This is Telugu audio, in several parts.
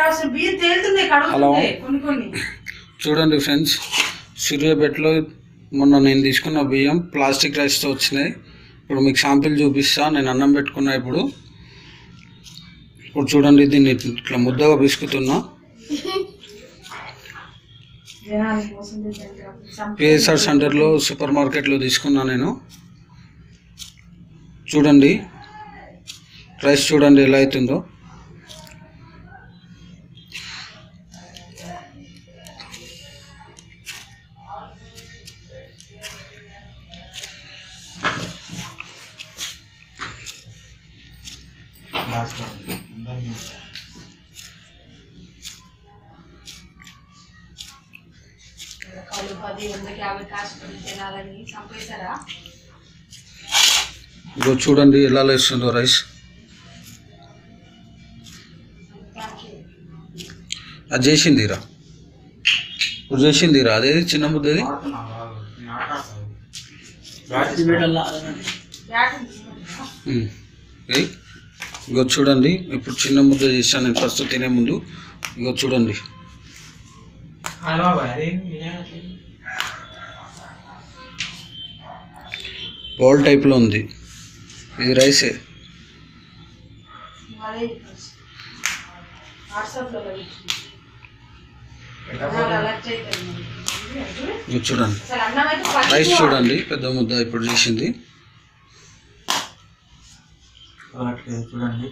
హలో చూడండి ఫ్రెండ్స్, సూర్యాపేటలో మొన్న నేను తీసుకున్న బియ్యం ప్లాస్టిక్ రైస్తో వచ్చినాయి. ఇప్పుడు మీకు శాంపిల్ చూపిస్తా. నేను అన్నం పెట్టుకున్నా. ఇప్పుడు చూడండి, దీన్ని ఇట్లా ముద్దగా పిసుకుతున్నా. పిఎస్ఆర్ సెంటర్లో సూపర్ మార్కెట్లో తీసుకున్నా నేను. చూడండి రైస్ చూడండి ఎలా అవుతుందో. ఇగో చూడండి ఎలా లేస్తుందో రైస్. అది చేసిందిరా, ఇప్పుడు చేసిందిరా. అదే చిన్న ముద్దది. ఇగో చూడండి, ఇప్పుడు చిన్న ముద్ద చేశాను నేను ఫస్ట్ తినే ముందు. ఇగో చూడండి, బౌల్ టైప్లో ఉంది. ఇది రైసే. చూడండి రైస్ చూడండి, పెద్ద ముద్ద ఇప్పుడు చేసింది. చూడండి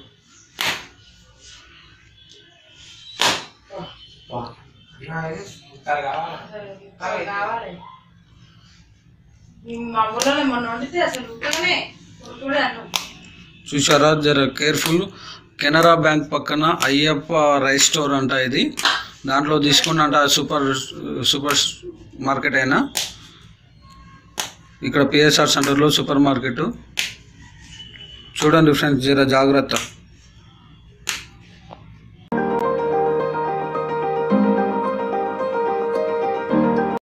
చూసారా, జర కేర్ఫుల్. కెనరా బ్యాంక్ పక్కన అయ్యప్ప రైస్ స్టోర్ అంట ఇది. దాంట్లో తీసుకున్నంట సూపర్ మార్కెట్ అయినా. ఇక్కడ పిఎస్ఆర్ సెంటర్లో సూపర్ మార్కెట్. చూడండి ఫ్రెండ్స్, జర జాగ్రత్త.